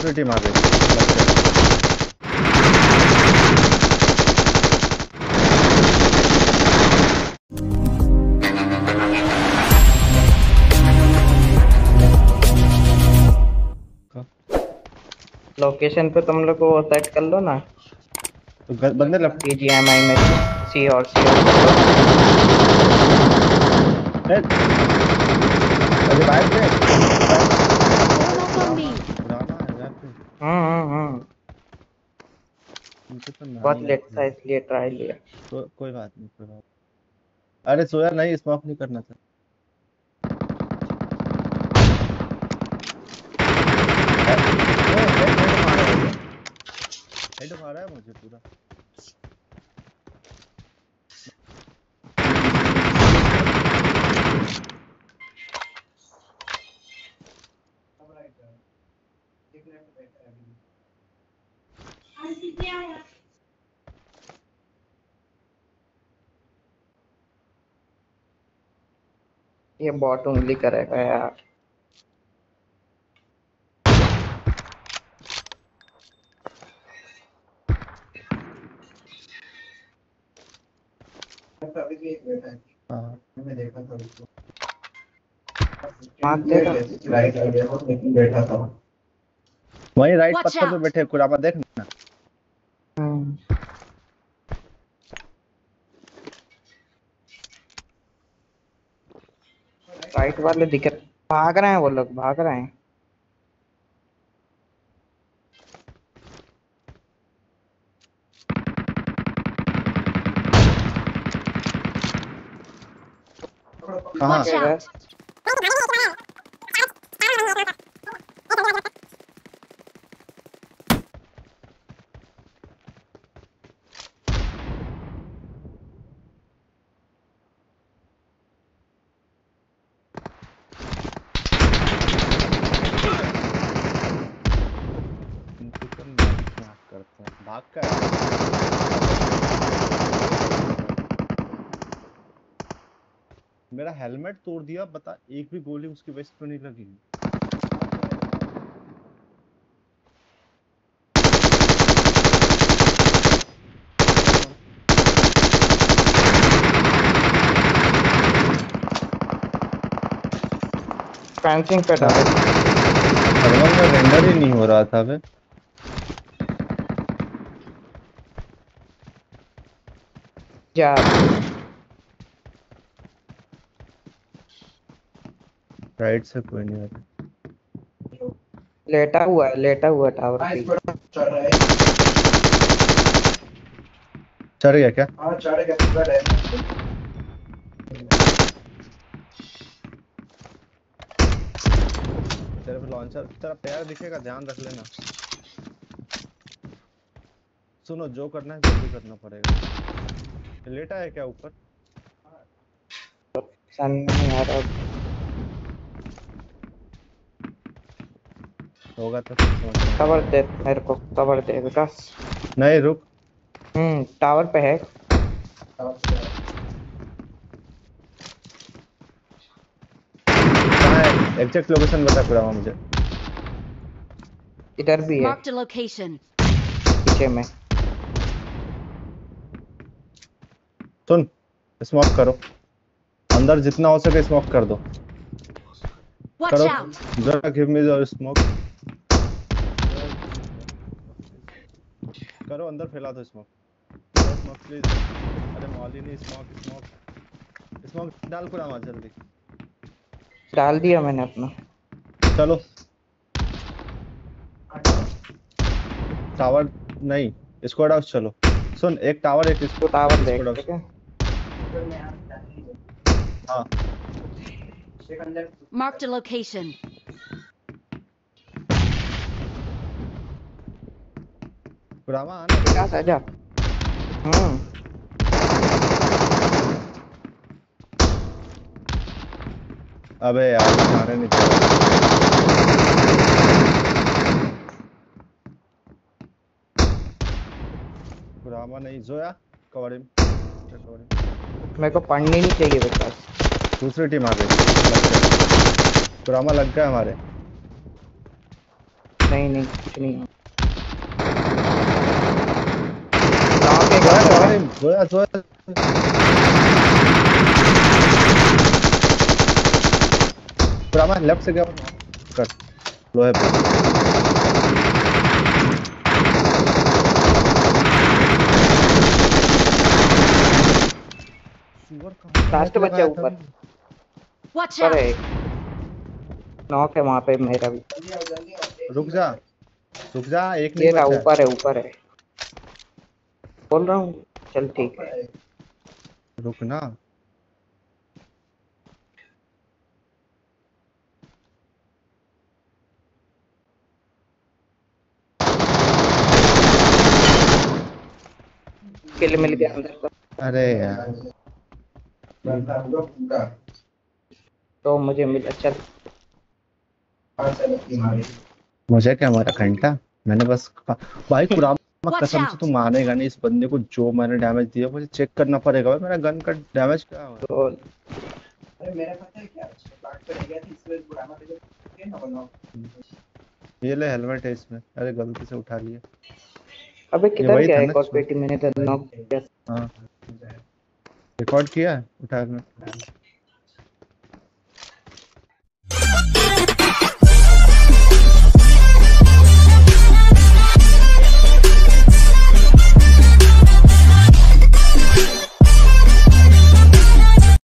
दूसरी टीम आ गई। लोकेशन पे तुम लोग को सेट कर लो ना, तो बंदे लग BGMI में सी और कर लो। अरे भाई पे Follow me. पुराना है यार पे। मुझे तो बहुत नहीं लेट आती था है। इसलिए ट्राई लिया। कोई बात नहीं, कोई बात। अरे सोया नहीं, स्मोक नहीं करना था। हेड मारा है मुझे पूरा। ये बॉट उंगली करेगा यार। हाँ मैंने देखा था उसको मार देगा। राइट आइडिया को लेकिन बैठा था। वहीं राइट Watch पत्थर पे out. बैठे कुरामा देख ना। राइट वाले दिख भाग रहे हैं, वो लोग भाग रहे हैं। कहाँ? Watch out. इनकी तो मार करते हैं। भाग का है। मेरा हेलमेट तोड़ दिया, बता एक भी गोली उसकी वेस्ट पे नहीं लगी। फेंसिंग पे डाले। थर्मल में रेंडर ही नहीं हो रहा था बे। जा राइट से कोई नहीं आ रहा। लेटा हुआ टावर पे। चढ़ रहा है। चढ़ गया क्या? हाँ चढ़ गया पूरा डैमेज। तेरे पे लॉन्चर तेरा पैर दिखेगा, ध्यान रख लेना। सुनो, जो करना है जल्दी करना पड़ेगा। लेटा है क्या ऊपर? सन नहीं आ रहा। होगा तो फिर समझ में कवर आएगा। दे मेरे को, कवर दे विकास। नहीं रुक। टावर पे है। कहाँ है एग्जैक्ट लोकेशन बता कुरामा मुझे। इधर भी है Marked a location. पीछे में। सुन, स्मोक करो, अंदर जितना हो सके स्मोक कर दो। Watch करो out. जरा, गिव मी द स्मोक। करो, अंदर फैला दो स्मोक। Smoke please. अरे मौली नहीं, स्मोक स्मोक स्मोक डाल कुरामा जल्दी। डाल दिया मैंने अपना। चलो टावर नहीं, स्क्वाड हाउस चलो। सुन, एक टावर एक तो टावर देख स्क्वाड हाउस। ठीक है। हाँ Marked a location. कुरामा आना। विकास आजा। अबे यार मारे नहीं था। कुरामा नहीं, जोया कवर हिम। मेरे को पढ़नी नहीं चाहिए विकास। दूसरी टीम आ गई। कुरामा लग गया हमारे। नहीं नहीं कुछ नहीं है। नॉक एक अरे जोया जोया पूरा लेफ्ट से गया कर लोहे पे सुअर कहाँ लास्ट बच्चा लगाया था ऊपर अभी? Watch पर out! है। नॉक है वहां पे मेरा भी। जल्दी आओ रुक जा एक नहीं ये रहा, बचा है। ऊपर है बोल रहा हूँ। चल ठीक है। रुक ना किल मिल गया अंदर का। अरे यार बनता होगा पूरा तो मुझे मिला। चल 5 से लगती मारी मुझे क्या मारा घंटा मैंने बस भाई कुरामा Watch कसम से out! तू मानेगा नहीं इस बंदे को जो मैंने डैमेज दिया मुझे चेक करना पड़ेगा भाई मेरा गन का डैमेज क्या हुआ तो अरे मेरा पता है क्या प्लाट पे रह गया था इसलिए बुढ़ाना पे के ना बनाओ ये ले हेलमेट है इसमें अरे गलती से उठा लिया अबे ये किधर वही गया था ना एक और जिसमें पेटी? मैंने तो नॉक किया। हाँ रिकॉर्ड किया है उठा के